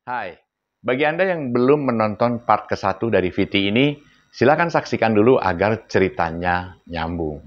Hai, bagi Anda yang belum menonton part ke-1 dari VT ini, silakan saksikan dulu agar ceritanya nyambung.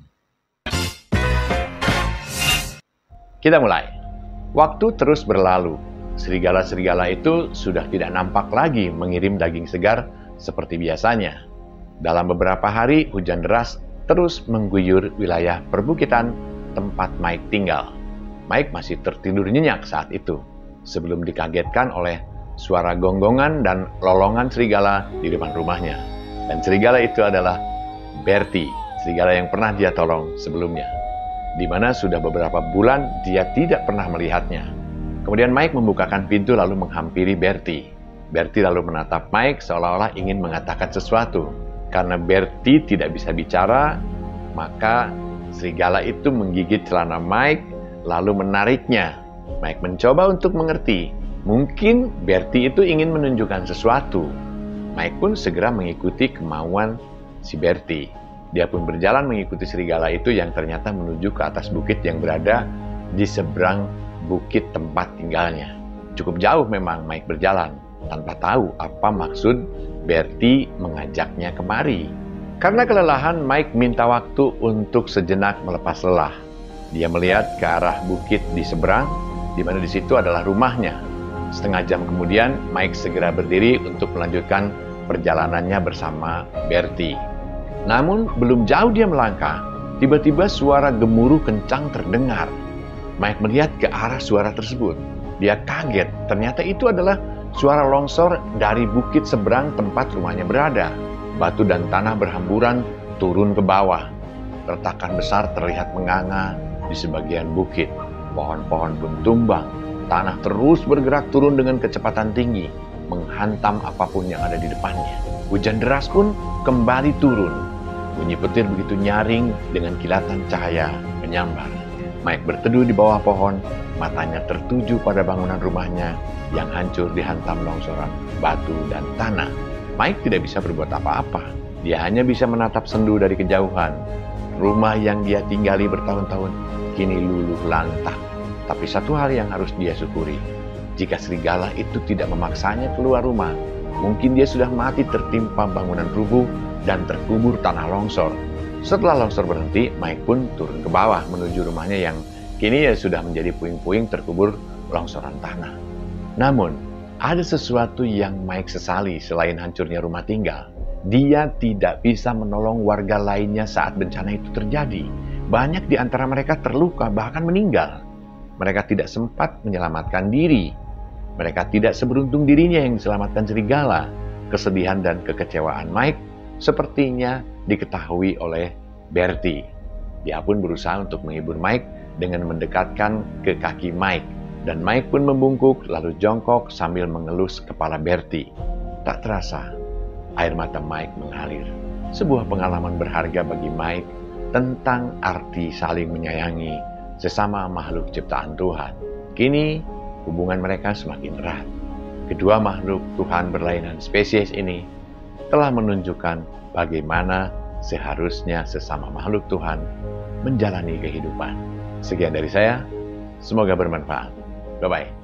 Kita mulai. Waktu terus berlalu. Serigala-serigala itu sudah tidak nampak lagi mengirim daging segar seperti biasanya. Dalam beberapa hari, hujan deras terus mengguyur wilayah perbukitan tempat Mike tinggal. Mike masih tertidur nyenyak saat itu, sebelum dikagetkan oleh suara gonggongan dan lolongan serigala di depan rumahnya. Dan serigala itu adalah Bertie, serigala yang pernah dia tolong sebelumnya, di mana sudah beberapa bulan dia tidak pernah melihatnya. Kemudian Mike membukakan pintu lalu menghampiri Bertie. Bertie lalu menatap Mike seolah-olah ingin mengatakan sesuatu. Karena Bertie tidak bisa bicara, maka serigala itu menggigit celana Mike lalu menariknya. Mike mencoba untuk mengerti. Mungkin Bertie itu ingin menunjukkan sesuatu. Mike pun segera mengikuti kemauan si Bertie. Dia pun berjalan mengikuti serigala itu yang ternyata menuju ke atas bukit yang berada di seberang bukit tempat tinggalnya. Cukup jauh memang Mike berjalan, tanpa tahu apa maksud Bertie mengajaknya kemari. Karena kelelahan, Mike minta waktu untuk sejenak melepas lelah. Dia melihat ke arah bukit di seberang, di mana di situ adalah rumahnya. Setengah jam kemudian, Mike segera berdiri untuk melanjutkan perjalanannya bersama Bertie. Namun, belum jauh dia melangkah, tiba-tiba suara gemuruh kencang terdengar. Mike melihat ke arah suara tersebut. Dia kaget, ternyata itu adalah suara longsor dari bukit seberang tempat rumahnya berada. Batu dan tanah berhamburan turun ke bawah. Retakan besar terlihat menganga di sebagian bukit. Pohon-pohon pun tumbang. Tanah terus bergerak turun dengan kecepatan tinggi, menghantam apapun yang ada di depannya. Hujan deras pun kembali turun. Bunyi petir begitu nyaring dengan kilatan cahaya menyambar. Mike berteduh di bawah pohon, matanya tertuju pada bangunan rumahnya yang hancur dihantam longsoran batu dan tanah. Mike tidak bisa berbuat apa-apa. Dia hanya bisa menatap sendu dari kejauhan. Rumah yang dia tinggali bertahun-tahun kini luluh lantak. Tapi satu hal yang harus dia syukuri, jika serigala itu tidak memaksanya keluar rumah, mungkin dia sudah mati tertimpa bangunan rubuh dan terkubur tanah longsor. Setelah longsor berhenti, Mike pun turun ke bawah menuju rumahnya yang kini sudah menjadi puing-puing terkubur longsoran tanah. Namun, ada sesuatu yang Mike sesali selain hancurnya rumah tinggal. Dia tidak bisa menolong warga lainnya saat bencana itu terjadi. Banyak di antara mereka terluka, bahkan meninggal. Mereka tidak sempat menyelamatkan diri. Mereka tidak seberuntung dirinya yang diselamatkan serigala. Kesedihan dan kekecewaan Mike sepertinya diketahui oleh Bertie. Dia pun berusaha untuk menghibur Mike dengan mendekatkan ke kaki Mike. Dan Mike pun membungkuk lalu jongkok sambil mengelus kepala Bertie. Tak terasa, air mata Mike mengalir. Sebuah pengalaman berharga bagi Mike tentang arti saling menyayangi sesama makhluk ciptaan Tuhan. Kini, hubungan mereka semakin erat. Kedua makhluk Tuhan berlainan spesies ini telah menunjukkan bagaimana seharusnya sesama makhluk Tuhan menjalani kehidupan. Sekian dari saya, semoga bermanfaat. Bye-bye.